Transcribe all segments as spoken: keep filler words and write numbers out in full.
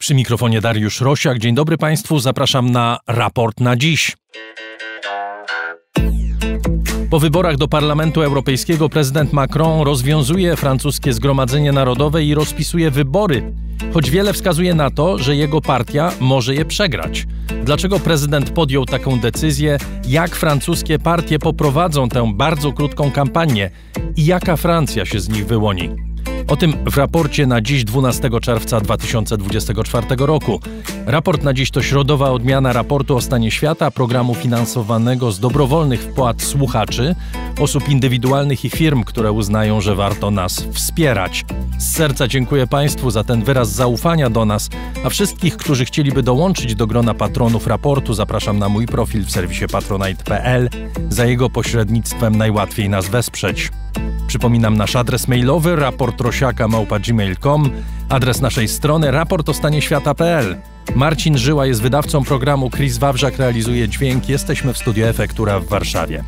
Przy mikrofonie Dariusz Rosiak. Dzień dobry Państwu, zapraszam na raport na dziś. Po wyborach do Parlamentu Europejskiego prezydent Macron rozwiązuje francuskie Zgromadzenie Narodowe i rozpisuje wybory, choć wiele wskazuje na to, że jego partia może je przegrać. Dlaczego prezydent podjął taką decyzję? Jak francuskie partie poprowadzą tę bardzo krótką kampanię? I jaka Francja się z nich wyłoni? O tym w raporcie na dziś dwunastego czerwca dwa tysiące dwudziestego czwartego roku. Raport na dziś to środowa odmiana raportu o stanie świata, programu finansowanego z dobrowolnych wpłat słuchaczy, osób indywidualnych i firm, które uznają, że warto nas wspierać. Z serca dziękuję Państwu za ten wyraz zaufania do nas, a wszystkich, którzy chcieliby dołączyć do grona patronów raportu, zapraszam na mój profil w serwisie patronite kropka p l. Za jego pośrednictwem najłatwiej nas wesprzeć. Przypominam nasz adres mailowy raportrosiaka małpa gmail kropka com, adres naszej strony raport o stanie świata kropka p l. Marcin Żyła jest wydawcą programu, Chris Wawrzak realizuje dźwięk. Jesteśmy w studiu Efektura w Warszawie.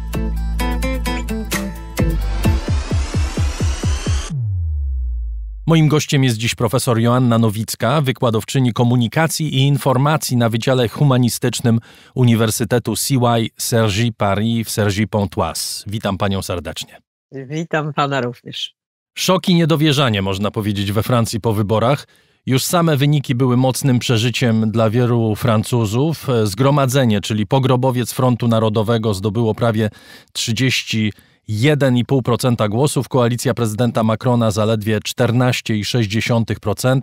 Moim gościem jest dziś profesor Joanna Nowicka, wykładowczyni komunikacji i informacji na Wydziale Humanistycznym Uniwersytetu C Y Cergy Paris w Cergy-Pontoise. Witam panią serdecznie. Witam pana również. Szok i niedowierzanie, można powiedzieć, we Francji po wyborach. Już same wyniki były mocnym przeżyciem dla wielu Francuzów. Zgromadzenie, czyli pogrobowiec Frontu Narodowego, zdobyło prawie trzydzieści jeden i pół procent głosów. Koalicja prezydenta Macrona zaledwie czternaście i sześć dziesiątych procent.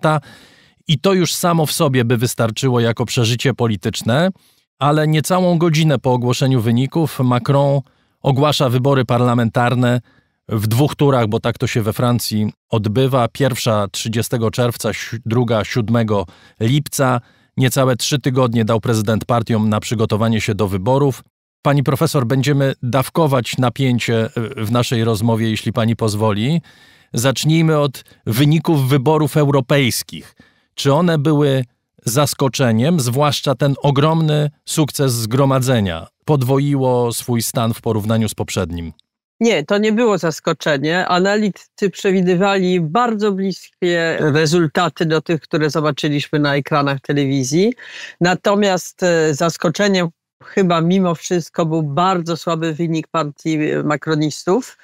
I to już samo w sobie by wystarczyło jako przeżycie polityczne, ale niecałą godzinę po ogłoszeniu wyników Macron ogłasza wybory parlamentarne w dwóch turach, bo tak to się we Francji odbywa. Pierwsza trzydziestego czerwca, druga siódmego lipca. Niecałe trzy tygodnie dał prezydent partiom na przygotowanie się do wyborów. Pani profesor, będziemy dawkować napięcie w naszej rozmowie, jeśli pani pozwoli. Zacznijmy od wyników wyborów europejskich. Czy one były zaskoczeniem, zwłaszcza ten ogromny sukces zgromadzenia? Podwoiło swój stan w porównaniu z poprzednim. Nie, to nie było zaskoczenie. Analitycy przewidywali bardzo bliskie rezultaty do tych, które zobaczyliśmy na ekranach telewizji. Natomiast zaskoczeniem chyba mimo wszystko był bardzo słaby wynik partii makronistów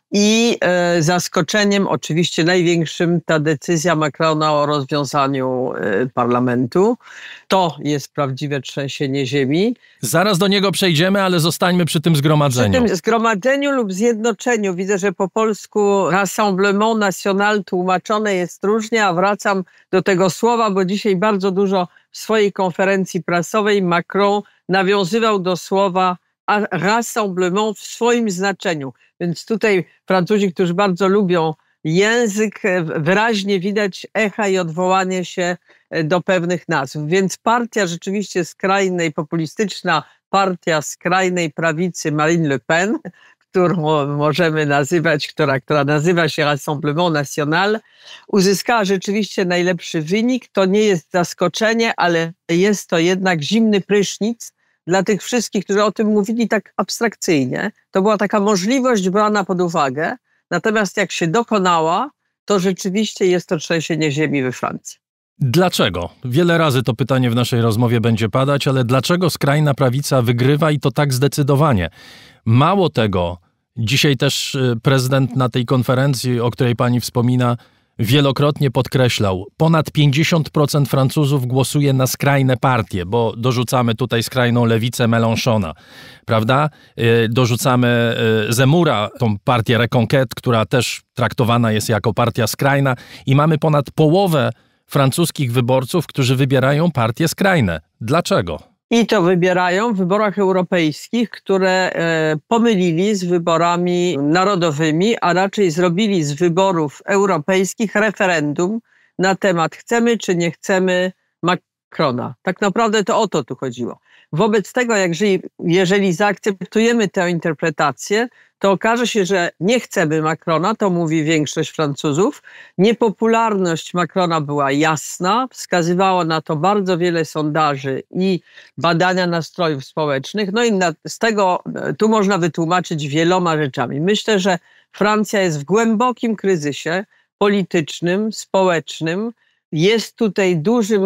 i e, zaskoczeniem oczywiście największym ta decyzja Macrona o rozwiązaniu e, parlamentu. To jest prawdziwe trzęsienie ziemi. Zaraz do niego przejdziemy, ale zostańmy przy tym zgromadzeniu. Przy tym zgromadzeniu lub zjednoczeniu. Widzę, że po polsku Rassemblement National tłumaczone jest różnie, a wracam do tego słowa, bo dzisiaj bardzo dużo w swojej konferencji prasowej Macron nawiązywał do słowa rassemblement w swoim znaczeniu. Więc tutaj Francuzi, którzy bardzo lubią język, wyraźnie widać echa i odwołanie się do pewnych nazw. Więc partia rzeczywiście skrajnej, populistyczna partia skrajnej prawicy Marine Le Pen, którą możemy nazywać, która, która nazywa się Rassemblement National, uzyskała rzeczywiście najlepszy wynik. To nie jest zaskoczenie, ale jest to jednak zimny prysznic dla tych wszystkich, którzy o tym mówili tak abstrakcyjnie. To była taka możliwość brana pod uwagę, natomiast jak się dokonała, to rzeczywiście jest to trzęsienie ziemi we Francji. Dlaczego? Wiele razy to pytanie w naszej rozmowie będzie padać, ale dlaczego skrajna prawica wygrywa i to tak zdecydowanie? Mało tego, dzisiaj też prezydent na tej konferencji, o której pani wspomina, wielokrotnie podkreślał, ponad pięćdziesiąt procent Francuzów głosuje na skrajne partie, bo dorzucamy tutaj skrajną lewicę Mélenchona, prawda? Dorzucamy Zemmoura, tą partię Reconquête, która też traktowana jest jako partia skrajna i mamy ponad połowę francuskich wyborców, którzy wybierają partie skrajne. Dlaczego? I to wybierają w wyborach europejskich, które e, pomylili z wyborami narodowymi, a raczej zrobili z wyborów europejskich referendum na temat chcemy czy nie chcemy Macrona. Tak naprawdę to o to tu chodziło. Wobec tego, jeżeli, jeżeli zaakceptujemy tę interpretację, to okaże się, że nie chcemy Macrona, to mówi większość Francuzów. Niepopularność Macrona była jasna, wskazywało na to bardzo wiele sondaży i badania nastrojów społecznych. No i na, z tego tu można wytłumaczyć wieloma rzeczami. Myślę, że Francja jest w głębokim kryzysie politycznym, społecznym. Jest tutaj dużym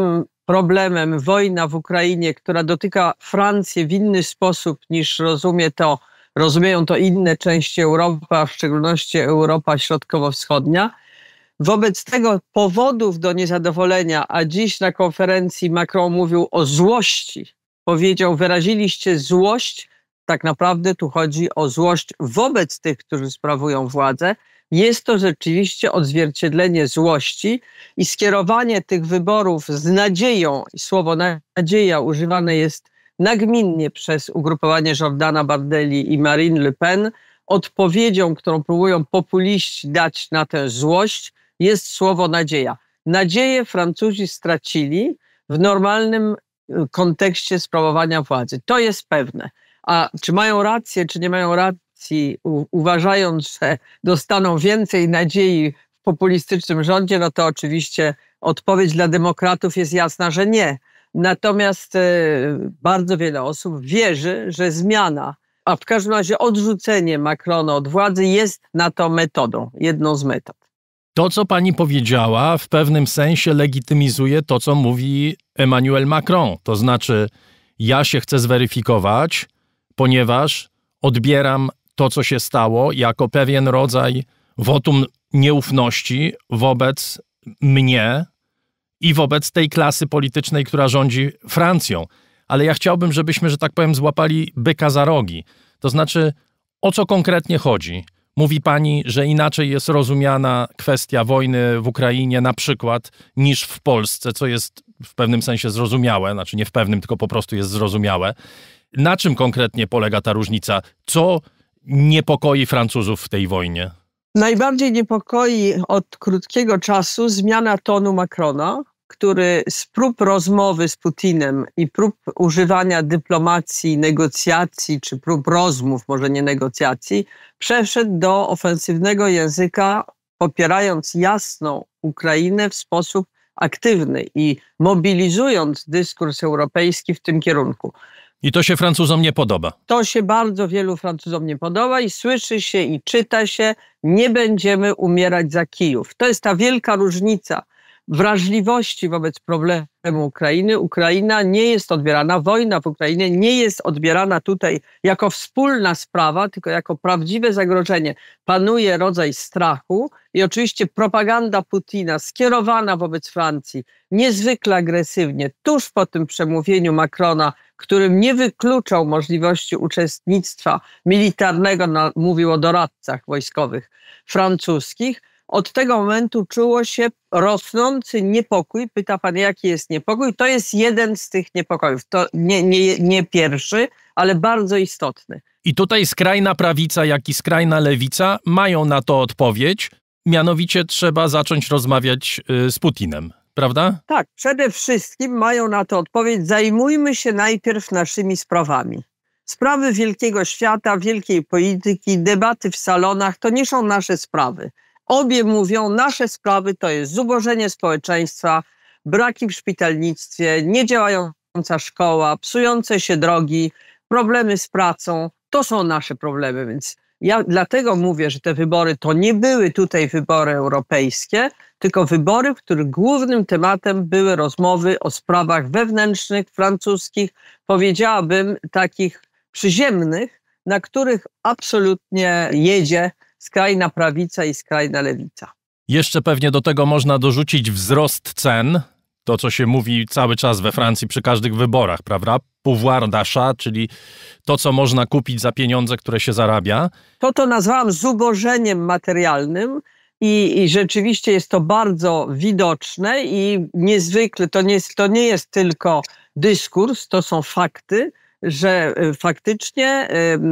problemem wojna w Ukrainie, która dotyka Francję w inny sposób niż rozumie to, rozumieją to inne części Europy, a w szczególności Europa Środkowo-Wschodnia. Wobec tego powodów do niezadowolenia, a dziś na konferencji Macron mówił o złości, powiedział, wyraziliście złość, tak naprawdę tu chodzi o złość wobec tych, którzy sprawują władzę. Jest to rzeczywiście odzwierciedlenie złości i skierowanie tych wyborów z nadzieją, i słowo nadzieja używane jest nagminnie przez ugrupowanie Jordana Bardeli i Marine Le Pen, odpowiedzią, którą próbują populiści dać na tę złość, jest słowo nadzieja. Nadzieję Francuzi stracili w normalnym kontekście sprawowania władzy. To jest pewne. A czy mają rację, czy nie mają racji, u, uważając, że dostaną więcej nadziei w populistycznym rządzie, no to oczywiście odpowiedź dla demokratów jest jasna, że nie. Natomiast e, bardzo wiele osób wierzy, że zmiana, a w każdym razie odrzucenie Macrona od władzy jest na to metodą, jedną z metod. To, co pani powiedziała, w pewnym sensie legitymizuje to, co mówi Emmanuel Macron. To znaczy, ja się chcę zweryfikować, ponieważ odbieram to, co się stało, jako pewien rodzaj wotum nieufności wobec mnie i wobec tej klasy politycznej, która rządzi Francją. Ale ja chciałbym, żebyśmy, że tak powiem, złapali byka za rogi. To znaczy, o co konkretnie chodzi? Mówi pani, że inaczej jest rozumiana kwestia wojny w Ukrainie na przykład niż w Polsce, co jest w pewnym sensie zrozumiałe, znaczy nie w pewnym, tylko po prostu jest zrozumiałe. Na czym konkretnie polega ta różnica? Co niepokoi Francuzów w tej wojnie? Najbardziej niepokoi od krótkiego czasu zmiana tonu Macrona, który z prób rozmowy z Putinem i prób używania dyplomacji, negocjacji, czy prób rozmów, może nie negocjacji, przeszedł do ofensywnego języka, popierając jasną Ukrainę w sposób aktywny i mobilizując dyskurs europejski w tym kierunku. I to się Francuzom nie podoba. To się bardzo wielu Francuzom nie podoba i słyszy się i czyta się, nie będziemy umierać za Kijów. To jest ta wielka różnica wrażliwości wobec problemu Ukrainy. Ukraina nie jest odbierana, wojna w Ukrainie nie jest odbierana tutaj jako wspólna sprawa, tylko jako prawdziwe zagrożenie. Panuje rodzaj strachu i oczywiście propaganda Putina skierowana wobec Francji niezwykle agresywnie, tuż po tym przemówieniu Macrona, którym nie wykluczał możliwości uczestnictwa militarnego, no, mówił o doradcach wojskowych francuskich. Od tego momentu czuło się rosnący niepokój. Pyta pan, jaki jest niepokój? To jest jeden z tych niepokojów. To nie, nie, nie pierwszy, ale bardzo istotny. I tutaj skrajna prawica, jak i skrajna lewica mają na to odpowiedź. Mianowicie trzeba zacząć rozmawiać y, z Putinem, prawda? Tak, przede wszystkim mają na to odpowiedź. Zajmujmy się najpierw naszymi sprawami. Sprawy wielkiego świata, wielkiej polityki, debaty w salonach, to nie są nasze sprawy. Obie mówią, nasze sprawy to jest zubożenie społeczeństwa, braki w szpitalnictwie, niedziałająca szkoła, psujące się drogi, problemy z pracą. To są nasze problemy, więc ja dlatego mówię, że te wybory to nie były tutaj wybory europejskie, tylko wybory, w których głównym tematem były rozmowy o sprawach wewnętrznych, francuskich, powiedziałabym takich przyziemnych, na których absolutnie jedzie skrajna prawica i skrajna lewica. Jeszcze pewnie do tego można dorzucić wzrost cen, to co się mówi cały czas we Francji przy każdych wyborach, prawda? Pouvoir d'achat, czyli to, co można kupić za pieniądze, które się zarabia. To to nazwałam zubożeniem materialnym i, i rzeczywiście jest to bardzo widoczne i niezwykle, to nie jest, to nie jest tylko dyskurs, to są fakty, że faktycznie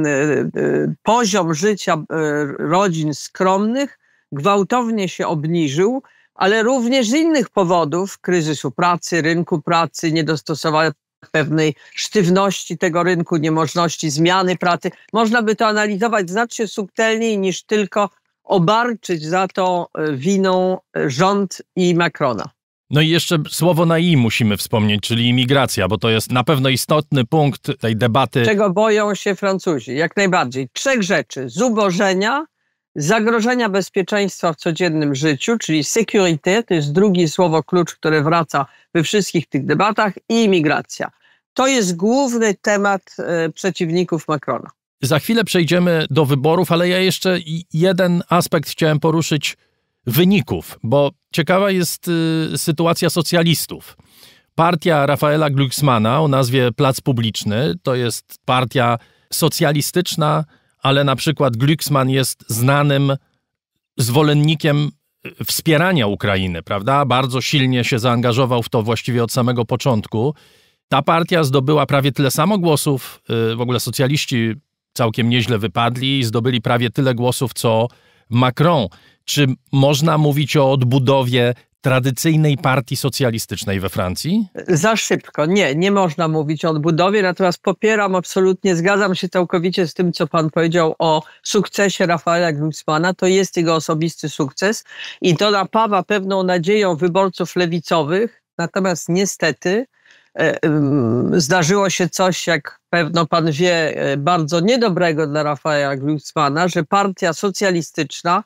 poziom życia rodzin skromnych gwałtownie się obniżył, ale również z innych powodów, kryzysu pracy, rynku pracy, niedostosowania pewnej sztywności tego rynku, niemożności zmiany pracy. Można by to analizować znacznie subtelniej niż tylko obarczyć za to winą rząd i Macrona. No i jeszcze słowo na i musimy wspomnieć, czyli imigracja, bo to jest na pewno istotny punkt tej debaty. Czego boją się Francuzi? Jak najbardziej. Trzech rzeczy. Zubożenia, zagrożenia bezpieczeństwa w codziennym życiu, czyli sécurité, to jest drugie słowo klucz, które wraca we wszystkich tych debatach, i imigracja. To jest główny temat e, przeciwników Macrona. Za chwilę przejdziemy do wyborów, ale ja jeszcze jeden aspekt chciałem poruszyć wyników, bo ciekawa jest y, sytuacja socjalistów. Partia Rafaela Glucksmana o nazwie Plac Publiczny to jest partia socjalistyczna, ale na przykład Glucksmann jest znanym zwolennikiem wspierania Ukrainy, prawda? Bardzo silnie się zaangażował w to właściwie od samego początku. Ta partia zdobyła prawie tyle samo głosów, w ogóle socjaliści całkiem nieźle wypadli i zdobyli prawie tyle głosów, co Macron. Czy można mówić o odbudowie tradycyjnej partii socjalistycznej we Francji? Za szybko. Nie, nie można mówić o odbudowie, natomiast popieram absolutnie, zgadzam się całkowicie z tym, co pan powiedział o sukcesie Rafaela Glucksmana. To jest jego osobisty sukces i to napawa pewną nadzieją wyborców lewicowych, natomiast niestety e, um, zdarzyło się coś, jak pewno pan wie, bardzo niedobrego dla Rafaela Glucksmana, że partia socjalistyczna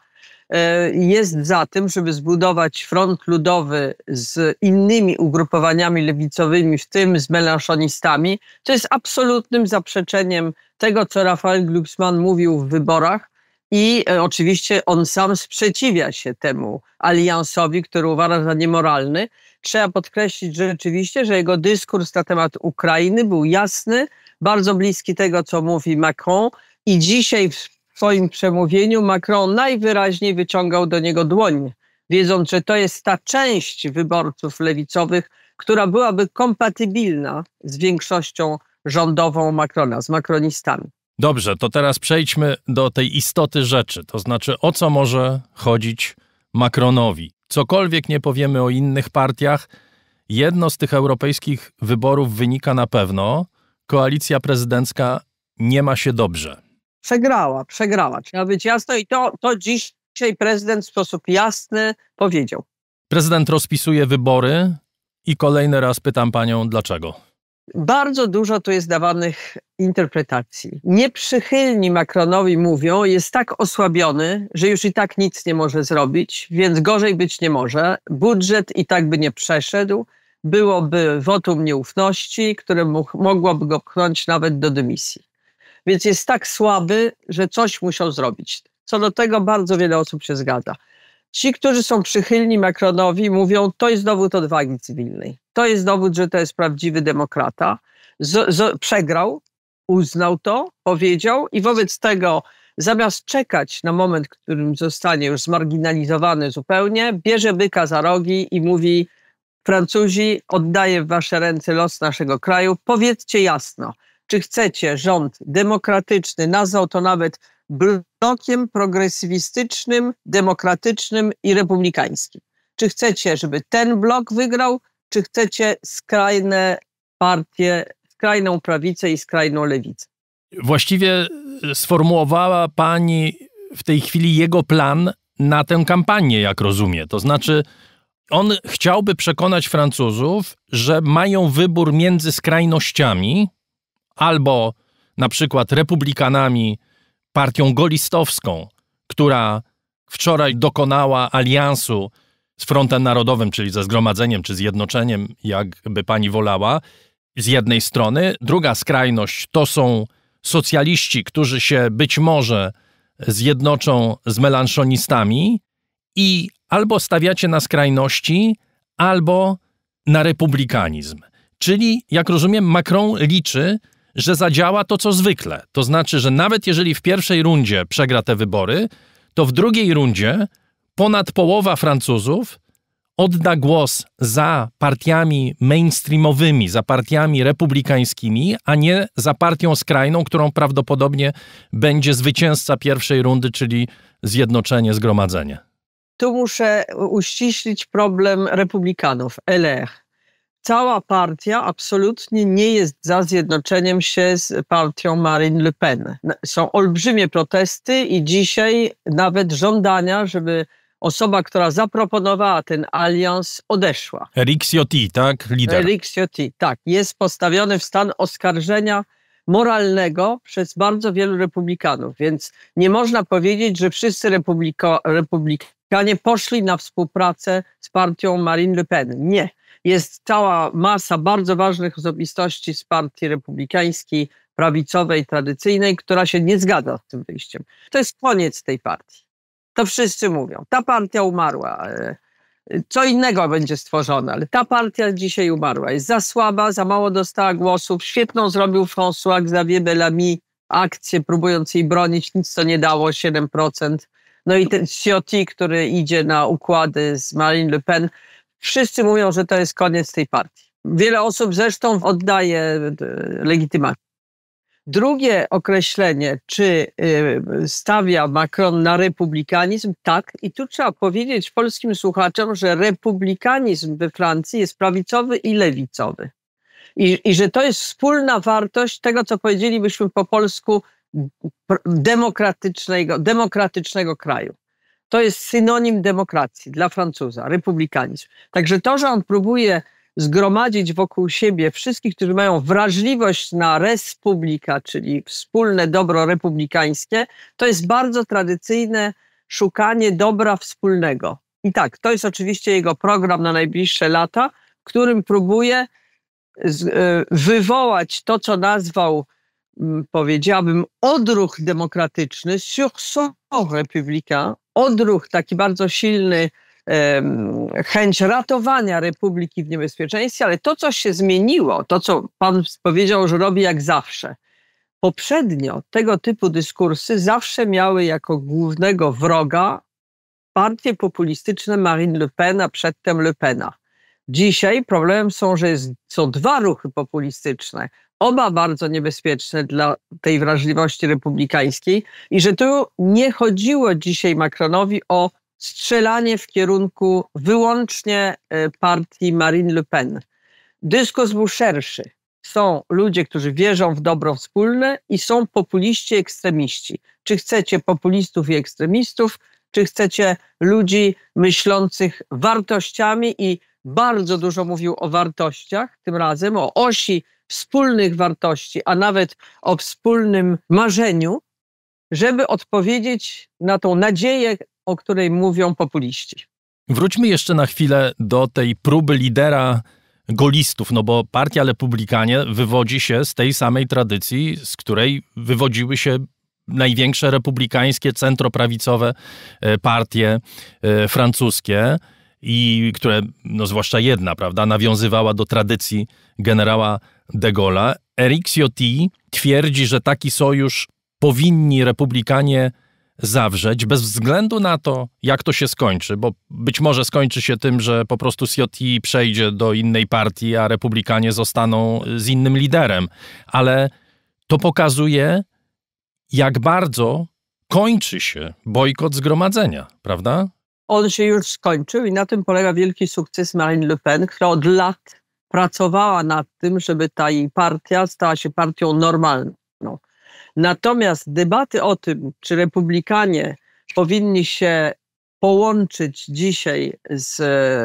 jest za tym, żeby zbudować front ludowy z innymi ugrupowaniami lewicowymi, w tym z melanchonistami. To jest absolutnym zaprzeczeniem tego, co Rafael Glucksmann mówił w wyborach i oczywiście on sam sprzeciwia się temu aliansowi, który uważa za niemoralny. Trzeba podkreślić że rzeczywiście, że jego dyskurs na temat Ukrainy był jasny, bardzo bliski tego, co mówi Macron i dzisiaj w W swoim przemówieniu Macron najwyraźniej wyciągał do niego dłoń, wiedząc, że to jest ta część wyborców lewicowych, która byłaby kompatybilna z większością rządową Macrona, z macronistami. Dobrze, to teraz przejdźmy do tej istoty rzeczy, to znaczy o co może chodzić Macronowi. Cokolwiek nie powiemy o innych partiach, jedno z tych europejskich wyborów wynika na pewno, koalicja prezydencka nie ma się dobrze. Przegrała, przegrała. Trzeba być jasno i to, to dzisiaj prezydent w sposób jasny powiedział. Prezydent rozpisuje wybory i kolejny raz pytam panią, dlaczego? Bardzo dużo tu jest dawanych interpretacji. Nieprzychylni Macronowi mówią, jest tak osłabiony, że już i tak nic nie może zrobić, więc gorzej być nie może. Budżet i tak by nie przeszedł. Byłoby wotum nieufności, które mógł, mogłoby go pchnąć nawet do dymisji. Więc jest tak słaby, że coś musiał zrobić. Co do tego bardzo wiele osób się zgadza. Ci, którzy są przychylni Macronowi, mówią, to jest dowód odwagi cywilnej. To jest dowód, że to jest prawdziwy demokrata. Z, z, przegrał, uznał to, powiedział i wobec tego zamiast czekać na moment, w którym zostanie już zmarginalizowany zupełnie, bierze byka za rogi i mówi, Francuzi, oddaję w wasze ręce los naszego kraju. Powiedzcie jasno, czy chcecie rząd demokratyczny, nazwał to nawet blokiem progresywistycznym, demokratycznym i republikańskim. Czy chcecie, żeby ten blok wygrał, czy chcecie skrajne partie, skrajną prawicę i skrajną lewicę? Właściwie sformułowała pani w tej chwili jego plan na tę kampanię, jak rozumie. To znaczy, on chciałby przekonać Francuzów, że mają wybór między skrajnościami, albo na przykład republikanami, partią golistowską, która wczoraj dokonała aliansu z Frontem Narodowym, czyli ze Zgromadzeniem, czy Zjednoczeniem, jakby pani wolała, z jednej strony. Druga skrajność to są socjaliści, którzy się być może zjednoczą z melanchonistami i albo stawiacie na skrajności, albo na republikanizm. Czyli, jak rozumiem, Macron liczy, że zadziała to, co zwykle. To znaczy, że nawet jeżeli w pierwszej rundzie przegra te wybory, to w drugiej rundzie ponad połowa Francuzów odda głos za partiami mainstreamowymi, za partiami republikańskimi, a nie za partią skrajną, którą prawdopodobnie będzie zwycięzca pierwszej rundy, czyli Zjednoczenie, Zgromadzenie. Tu muszę uściślić problem republikanów, L R. Cała partia absolutnie nie jest za zjednoczeniem się z partią Marine Le Pen. Są olbrzymie protesty i dzisiaj nawet żądania, żeby osoba, która zaproponowała ten alians, odeszła. Eric Ciotti, tak? Lider. Eric Ciotti, tak. Jest postawiony w stan oskarżenia moralnego przez bardzo wielu republikanów. Więc nie można powiedzieć, że wszyscy republiko, republikanie poszli na współpracę z partią Marine Le Pen. Nie. Jest cała masa bardzo ważnych osobistości z partii republikańskiej, prawicowej, tradycyjnej, która się nie zgadza z tym wyjściem. To jest koniec tej partii. To wszyscy mówią. Ta partia umarła. Co innego będzie stworzone, ale ta partia dzisiaj umarła. Jest za słaba, za mało dostała głosów. Świetną zrobił François Xavier Bellamy akcję, próbując jej bronić. Nic to nie dało, siedem procent. No i ten Ciotti, który idzie na układy z Marine Le Pen. Wszyscy mówią, że to jest koniec tej partii. Wiele osób zresztą oddaje legitymację. Drugie określenie, czy stawia Macron na republikanizm? Tak. I tu trzeba powiedzieć polskim słuchaczom, że republikanizm we Francji jest prawicowy i lewicowy. I, i że to jest wspólna wartość tego, co powiedzielibyśmy po polsku, demokratycznego, demokratycznego kraju. To jest synonim demokracji dla Francuza, republikanizm. Także to, że on próbuje zgromadzić wokół siebie wszystkich, którzy mają wrażliwość na res publica, czyli wspólne dobro republikańskie, to jest bardzo tradycyjne szukanie dobra wspólnego. I tak, to jest oczywiście jego program na najbliższe lata, w którym próbuje wywołać to, co nazwał, powiedziałabym, odruch demokratyczny, sursaut républicain, odruch taki bardzo silny, chęć ratowania republiki w niebezpieczeństwie, ale to, co się zmieniło, to, co pan powiedział, że robi jak zawsze. Poprzednio tego typu dyskursy zawsze miały jako głównego wroga partie populistyczne Marine Le Pen, a przedtem Le Pena. Dzisiaj problemem są, że jest, są dwa ruchy populistyczne, oba bardzo niebezpieczne dla tej wrażliwości republikańskiej i że tu nie chodziło dzisiaj Macronowi o strzelanie w kierunku wyłącznie partii Marine Le Pen. Dyskurs był szerszy. Są ludzie, którzy wierzą w dobro wspólne i są populiści, ekstremiści. Czy chcecie populistów i ekstremistów, czy chcecie ludzi myślących wartościami i bardzo dużo mówił o wartościach, tym razem o osi wspólnych wartości, a nawet o wspólnym marzeniu, żeby odpowiedzieć na tą nadzieję, o której mówią populiści. Wróćmy jeszcze na chwilę do tej próby lidera golistów, no bo partia Republikanie wywodzi się z tej samej tradycji, z której wywodziły się największe republikańskie, centroprawicowe partie francuskie i które, no zwłaszcza jedna, prawda, nawiązywała do tradycji generała de Gaulle'a. Éric Ciotti twierdzi, że taki sojusz powinni republikanie zawrzeć, bez względu na to, jak to się skończy, bo być może skończy się tym, że po prostu Ciotti przejdzie do innej partii, a republikanie zostaną z innym liderem. Ale to pokazuje, jak bardzo kończy się bojkot zgromadzenia, prawda? On się już skończył i na tym polega wielki sukces Marine Le Pen, która od lat pracowała nad tym, żeby ta jej partia stała się partią normalną. Natomiast debaty o tym, czy republikanie powinni się połączyć dzisiaj z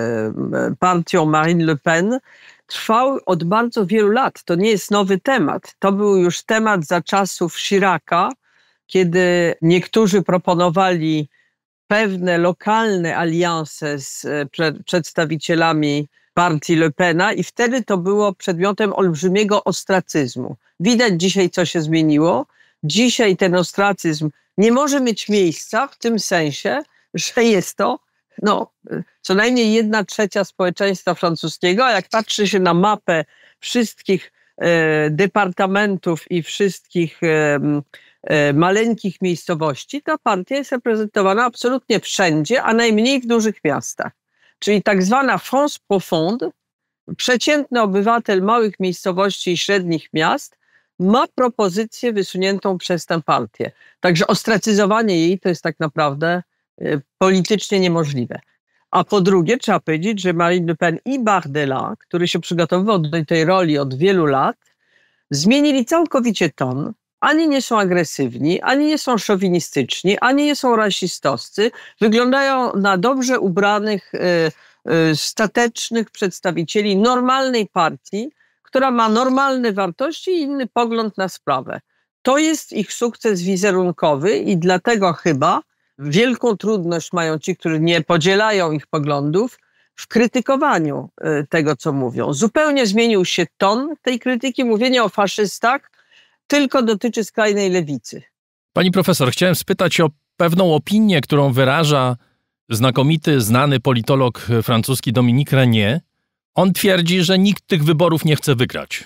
partią Marine Le Pen, trwały od bardzo wielu lat. To nie jest nowy temat. To był już temat za czasów Chiraca, kiedy niektórzy proponowali pewne lokalne alianse z przedstawicielami partii Le Pena i wtedy to było przedmiotem olbrzymiego ostracyzmu. Widać dzisiaj, co się zmieniło. Dzisiaj ten ostracyzm nie może mieć miejsca w tym sensie, że jest to no, co najmniej jedna trzecia społeczeństwa francuskiego, a jak patrzy się na mapę wszystkich e, departamentów i wszystkich e, e, maleńkich miejscowości, ta partia jest reprezentowana absolutnie wszędzie, a najmniej w dużych miastach. Czyli tak zwana France profonde, przeciętny obywatel małych miejscowości i średnich miast ma propozycję wysuniętą przez tę partię. Także ostracyzowanie jej to jest tak naprawdę y, politycznie niemożliwe. A po drugie trzeba powiedzieć, że Marine Le Pen i Bardella, który się przygotowywał do tej roli od wielu lat, zmienili całkowicie ton. Ani nie są agresywni, ani nie są szowinistyczni, ani nie są rasistowscy. Wyglądają na dobrze ubranych, y, y, statecznych przedstawicieli normalnej partii, która ma normalne wartości i inny pogląd na sprawę. To jest ich sukces wizerunkowy i dlatego chyba wielką trudność mają ci, którzy nie podzielają ich poglądów w krytykowaniu tego, co mówią. Zupełnie zmienił się ton tej krytyki. Mówienie o faszystach tylko dotyczy skrajnej lewicy. Pani profesor, chciałem spytać o pewną opinię, którą wyraża znakomity, znany politolog francuski Dominique Régnier. On twierdzi, że nikt tych wyborów nie chce wygrać.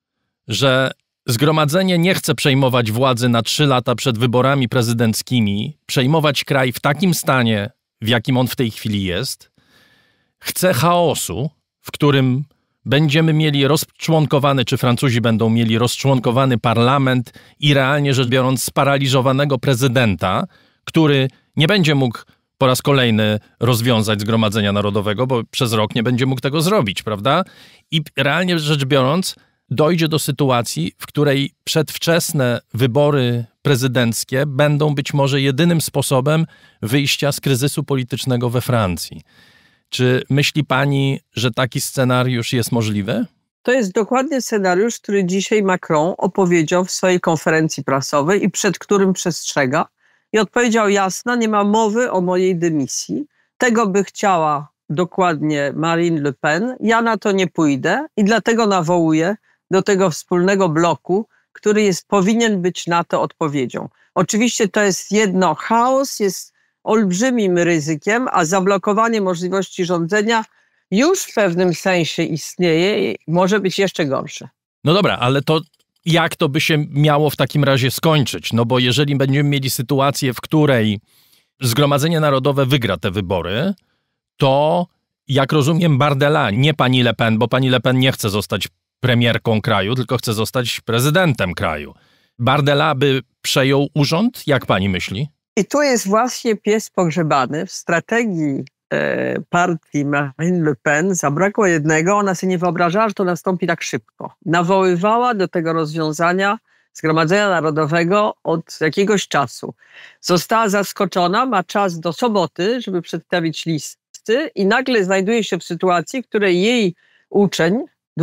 Że Zgromadzenie nie chce przejmować władzy na trzy lata przed wyborami prezydenckimi, przejmować kraj w takim stanie, w jakim on w tej chwili jest. Chce chaosu, w którym będziemy mieli rozczłonkowany, czy Francuzi będą mieli rozczłonkowany parlament i realnie rzecz biorąc sparaliżowanego prezydenta, który nie będzie mógł po raz kolejny rozwiązać Zgromadzenia Narodowego, bo przez rok nie będzie mógł tego zrobić, prawda? I realnie rzecz biorąc dojdzie do sytuacji, w której przedwczesne wybory prezydenckie będą być może jedynym sposobem wyjścia z kryzysu politycznego we Francji. Czy myśli pani, że taki scenariusz jest możliwy? To jest dokładnie scenariusz, który dzisiaj Macron opowiedział w swojej konferencji prasowej i przed którym przestrzega. I odpowiedział jasno, nie ma mowy o mojej dymisji. Tego by chciała dokładnie Marine Le Pen. Ja na to nie pójdę i dlatego nawołuję do tego wspólnego bloku, który jest, powinien być na to odpowiedzią. Oczywiście to jest jedno, chaos jest olbrzymim ryzykiem, a zablokowanie możliwości rządzenia już w pewnym sensie istnieje i może być jeszcze gorsze. No dobra, ale to jak to by się miało w takim razie skończyć? No bo jeżeli będziemy mieli sytuację, w której Zgromadzenie Narodowe wygra te wybory, to jak rozumiem Bardella, nie pani Le Pen, bo pani Le Pen nie chce zostać premierką kraju, tylko chce zostać prezydentem kraju. Bardella by przejął urząd? Jak pani myśli? I tu jest właśnie pies pogrzebany. W strategii e, partii Marine Le Pen zabrakło jednego. Ona sobie nie wyobrażała, że to nastąpi tak szybko. Nawoływała do tego rozwiązania Zgromadzenia Narodowego od jakiegoś czasu. Została zaskoczona, ma czas do soboty, żeby przedstawić listy i nagle znajduje się w sytuacji, w której jej uczeń,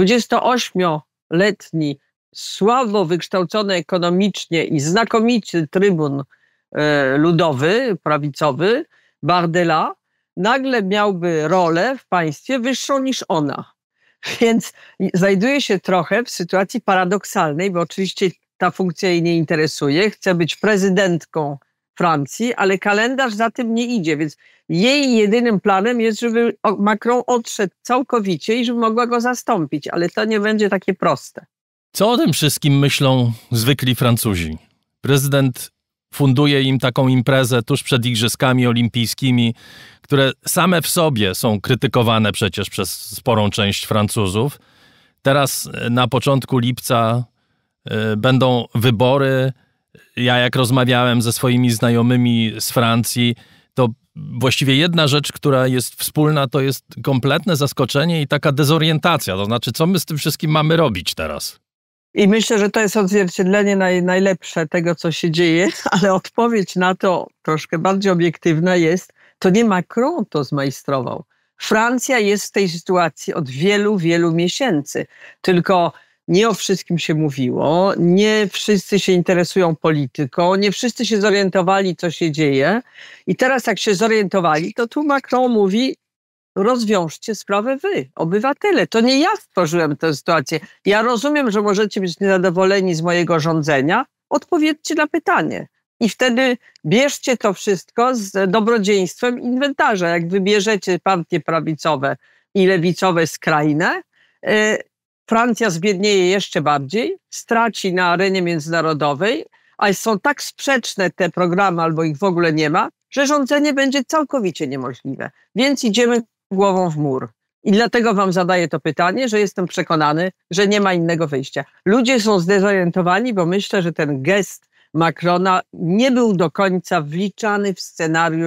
dwudziestoośmioletni, słabo wykształcony ekonomicznie i znakomity trybun e, ludowy, prawicowy, Bardella, nagle miałby rolę w państwie wyższą niż ona. Więc znajduje się trochę w sytuacji paradoksalnej, bo oczywiście ta funkcja jej nie interesuje, chce być prezydentką Francji, ale kalendarz za tym nie idzie, więc jej jedynym planem jest, żeby Macron odszedł całkowicie i żeby mogła go zastąpić, ale to nie będzie takie proste. Co o tym wszystkim myślą zwykli Francuzi? Prezydent funduje im taką imprezę tuż przed Igrzyskami Olimpijskimi, które same w sobie są krytykowane przecież przez sporą część Francuzów. Teraz na początku lipca y, będą wybory. Ja jak rozmawiałem ze swoimi znajomymi z Francji, to właściwie jedna rzecz, która jest wspólna, to jest kompletne zaskoczenie i taka dezorientacja. To znaczy, co my z tym wszystkim mamy robić teraz? I myślę, że to jest odzwierciedlenie naj, najlepsze tego, co się dzieje, ale odpowiedź na to troszkę bardziej obiektywna jest, to nie Macron to zmajstrował. Francja jest w tej sytuacji od wielu, wielu miesięcy. Tylko nie o wszystkim się mówiło, nie wszyscy się interesują polityką, nie wszyscy się zorientowali, co się dzieje. I teraz jak się zorientowali, to tu Macron mówi, rozwiążcie sprawę wy, obywatele. To nie ja stworzyłem tę sytuację. Ja rozumiem, że możecie być niezadowoleni z mojego rządzenia. Odpowiedzcie na pytanie. I wtedy bierzcie to wszystko z dobrodziejstwem inwentarza. Jak wybierzecie partie prawicowe i lewicowe skrajne, yy, Francja zbiednieje jeszcze bardziej, straci na arenie międzynarodowej, a są tak sprzeczne te programy, albo ich w ogóle nie ma, że rządzenie będzie całkowicie niemożliwe. Więc idziemy głową w mur. I dlatego wam zadaję to pytanie, że jestem przekonany, że nie ma innego wyjścia. Ludzie są zdezorientowani, bo myślę, że ten gest Macrona nie był do końca wliczany w scenariusz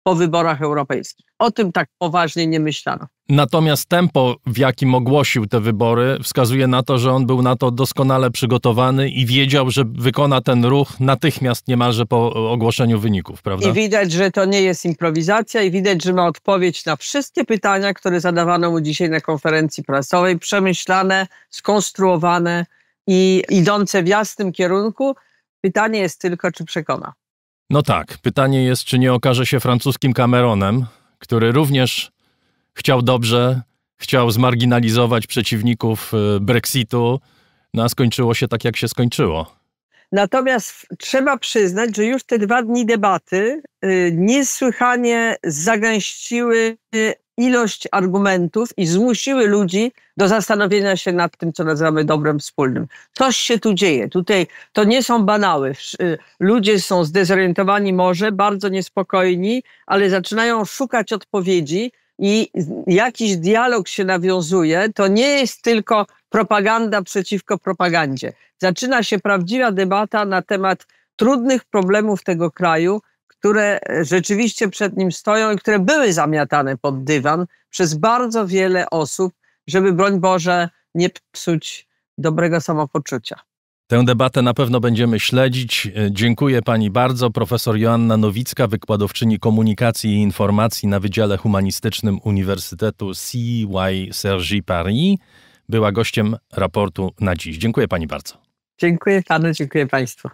po wyborach europejskich. O tym tak poważnie nie myślano. Natomiast tempo, w jakim ogłosił te wybory, wskazuje na to, że on był na to doskonale przygotowany i wiedział, że wykona ten ruch natychmiast niemalże po ogłoszeniu wyników, prawda? I widać, że to nie jest improwizacja i widać, że ma odpowiedź na wszystkie pytania, które zadawano mu dzisiaj na konferencji prasowej, przemyślane, skonstruowane i idące w jasnym kierunku. Pytanie jest tylko, czy przekona. No tak, pytanie jest, czy nie okaże się francuskim Cameronem, który również chciał dobrze, chciał zmarginalizować przeciwników Brexitu, no a skończyło się tak, jak się skończyło. Natomiast trzeba przyznać, że już te dwa dni debaty y, niesłychanie zagęściły ilość argumentów i zmusiły ludzi do zastanowienia się nad tym, co nazywamy dobrem wspólnym. Coś się tu dzieje. Tutaj to nie są banały. Ludzie są zdezorientowani może, bardzo niespokojni, ale zaczynają szukać odpowiedzi i jakiś dialog się nawiązuje. To nie jest tylko propaganda przeciwko propagandzie. Zaczyna się prawdziwa debata na temat trudnych problemów tego kraju, które rzeczywiście przed nim stoją i które były zamiatane pod dywan przez bardzo wiele osób, żeby, broń Boże, nie psuć dobrego samopoczucia. Tę debatę na pewno będziemy śledzić. Dziękuję pani bardzo. Profesor Joanna Nowicka, wykładowczyni komunikacji i informacji na Wydziale Humanistycznym Uniwersytetu C Y Cergy Paris, była gościem raportu na dziś. Dziękuję pani bardzo. Dziękuję panu, dziękuję państwu.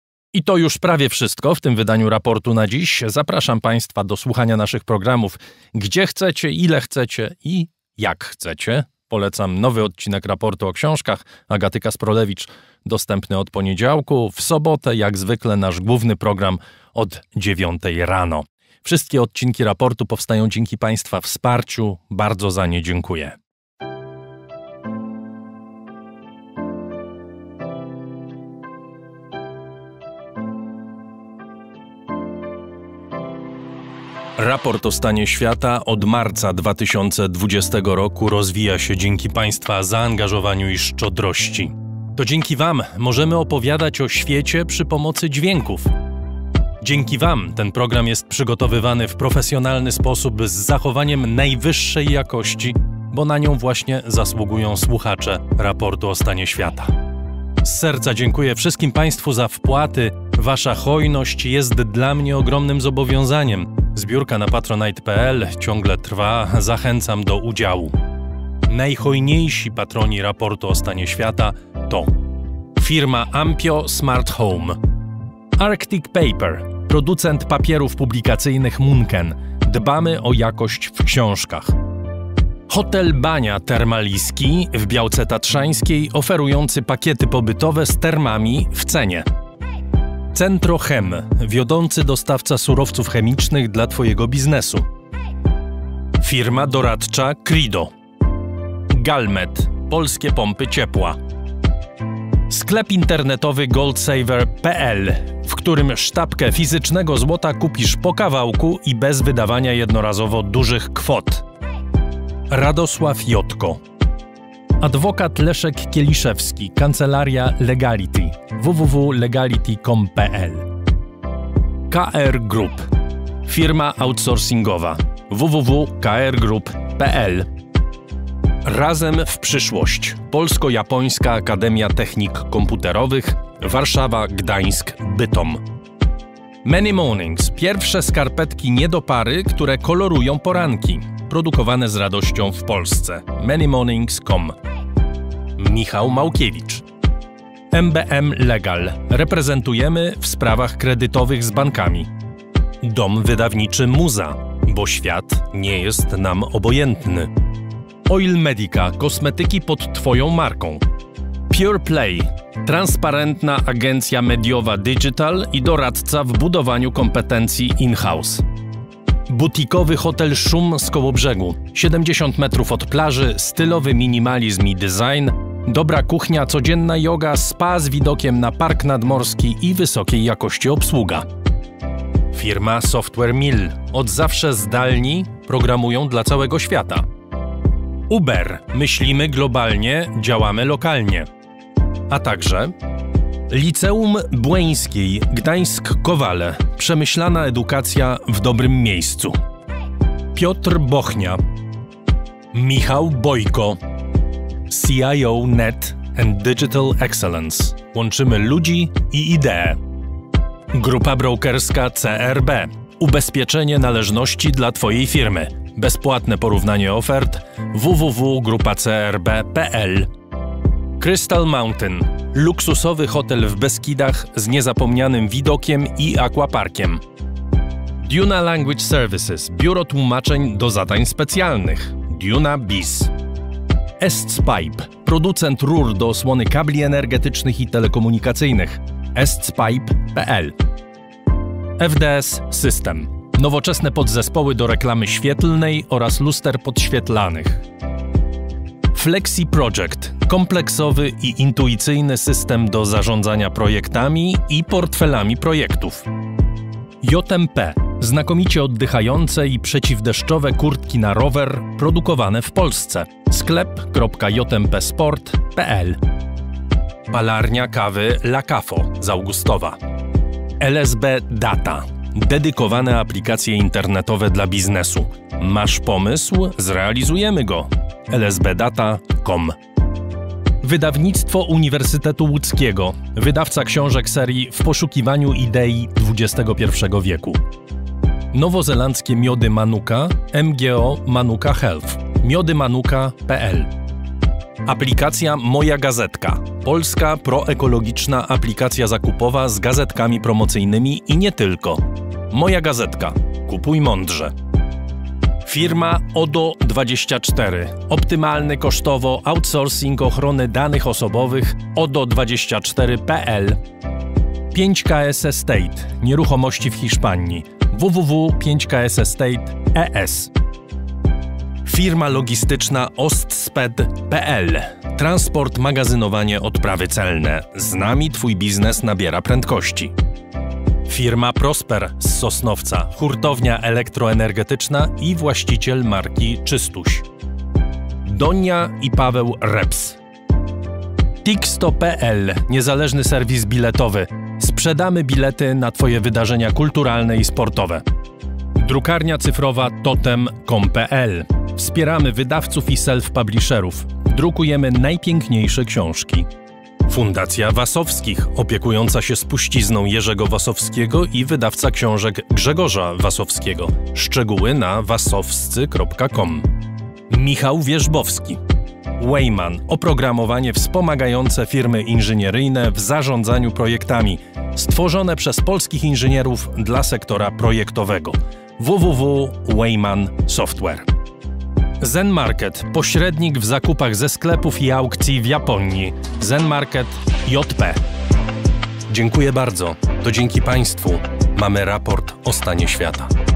I to już prawie wszystko w tym wydaniu raportu na dziś. Zapraszam państwa do słuchania naszych programów gdzie chcecie, ile chcecie i jak chcecie. Polecam nowy odcinek raportu o książkach Agaty Kasprolewicz, dostępny od poniedziałku. W sobotę, jak zwykle, nasz główny program od dziewiątej rano. Wszystkie odcinki raportu powstają dzięki państwa wsparciu. Bardzo za nie dziękuję. Raport o stanie świata od marca dwa tysiące dwudziestego roku rozwija się dzięki państwa zaangażowaniu i szczodrości. To dzięki wam możemy opowiadać o świecie przy pomocy dźwięków. Dzięki wam ten program jest przygotowywany w profesjonalny sposób z zachowaniem najwyższej jakości, bo na nią właśnie zasługują słuchacze raportu o stanie świata. Z serca dziękuję wszystkim państwu za wpłaty. Wasza hojność jest dla mnie ogromnym zobowiązaniem. Zbiórka na patronite kropka p l ciągle trwa. Zachęcam do udziału. Najhojniejsi patroni raportu o stanie świata to firma Ampio Smart Home, Arctic Paper, producent papierów publikacyjnych Munken. Dbamy o jakość w książkach. Hotel Bania Termaliski w Białce Tatrzańskiej, oferujący pakiety pobytowe z termami w cenie. Centrochem, wiodący dostawca surowców chemicznych dla twojego biznesu. Firma doradcza Crido. Galmet, polskie pompy ciepła. Sklep internetowy goldsaver kropka p l, w którym sztabkę fizycznego złota kupisz po kawałku i bez wydawania jednorazowo dużych kwot. Radosław Jotko. Adwokat Leszek Kieliszewski, Kancelaria Legality, w w w kropka legality kropka com kropka p l. K R Group, firma outsourcingowa, w w w kropka k r group kropka p l. Razem w przyszłość, Polsko-Japońska Akademia Technik Komputerowych, Warszawa, Gdańsk, Bytom. Many Mornings, pierwsze skarpetki nie do pary, które kolorują poranki. Produkowane z radością w Polsce. many mornings kropka com. Michał Małkiewicz. M B M Legal. Reprezentujemy w sprawach kredytowych z bankami. Dom wydawniczy Muza, bo świat nie jest nam obojętny. Oil Medica. Kosmetyki pod twoją marką. Pure Play. Transparentna agencja mediowa digital i doradca w budowaniu kompetencji in-house. Butikowy hotel Szum z Kołobrzegu. siedemdziesiąt metrów od plaży, stylowy minimalizm i design, dobra kuchnia, codzienna joga, spa z widokiem na park nadmorski i wysokiej jakości obsługa. Firma Software Mill. Od zawsze zdalni programują dla całego świata. Uber. Myślimy globalnie, działamy lokalnie. A także Liceum Błeńskiej, Gdańsk-Kowale. Przemyślana edukacja w dobrym miejscu. Piotr Bochnia. Michał Bojko. C I O Net and Digital Excellence. Łączymy ludzi i idee. Grupa brokerska C R B. Ubezpieczenie należności dla Twojej firmy. Bezpłatne porównanie ofert w w w kropka grupa c r b kropka p l. Crystal Mountain. Luksusowy hotel w Beskidach z niezapomnianym widokiem i aquaparkiem. Duna Language Services. Biuro tłumaczeń do zadań specjalnych. Duna Biz. Estspipe. Producent rur do osłony kabli energetycznych i telekomunikacyjnych. estspipe kropka p l. F D S System. Nowoczesne podzespoły do reklamy świetlnej oraz luster podświetlanych. Flexi Project. Kompleksowy i intuicyjny system do zarządzania projektami i portfelami projektów. J M P. Znakomicie oddychające i przeciwdeszczowe kurtki na rower produkowane w Polsce. sklep kropka j m p sport kropka p l. Palarnia kawy La Cafo z Augustowa. L S B Data. Dedykowane aplikacje internetowe dla biznesu. Masz pomysł? Zrealizujemy go. l s b data kropka com. Wydawnictwo Uniwersytetu Łódzkiego. Wydawca książek serii W poszukiwaniu idei dwudziestego pierwszego wieku. Nowozelandzkie miody Manuka. M G O Manuka Health. miody manuka kropka p l. Aplikacja Moja Gazetka. Polska proekologiczna aplikacja zakupowa z gazetkami promocyjnymi i nie tylko. Moja Gazetka. Kupuj mądrze. Firma O D O dwadzieścia cztery. Optymalny kosztowo outsourcing ochrony danych osobowych O D O dwadzieścia cztery kropka p l. pięć K S Estate. Nieruchomości w Hiszpanii. w w w kropka pięć k s estate kropka e s. Firma logistyczna ostsped kropka p l. Transport, magazynowanie, odprawy celne. Z nami Twój biznes nabiera prędkości. Firma Prosper z Sosnowca. Hurtownia elektroenergetyczna i właściciel marki Czystuś. Donia i Paweł Reps. Tixto kropka p l. Niezależny serwis biletowy. Sprzedamy bilety na Twoje wydarzenia kulturalne i sportowe. Drukarnia cyfrowa totem kropka com kropka p l. Wspieramy wydawców i self-publisherów. Drukujemy najpiękniejsze książki. Fundacja Wasowskich, opiekująca się spuścizną Jerzego Wasowskiego i wydawca książek Grzegorza Wasowskiego. Szczegóły na wasowscy kropka com. Michał Wierzbowski. Wayman. Oprogramowanie wspomagające firmy inżynieryjne w zarządzaniu projektami. Stworzone przez polskich inżynierów dla sektora projektowego. w w w kropka wayman software. Zen Market. Pośrednik w zakupach ze sklepów i aukcji w Japonii. Zen Market J P. Dziękuję bardzo. To dzięki Państwu mamy raport o stanie świata.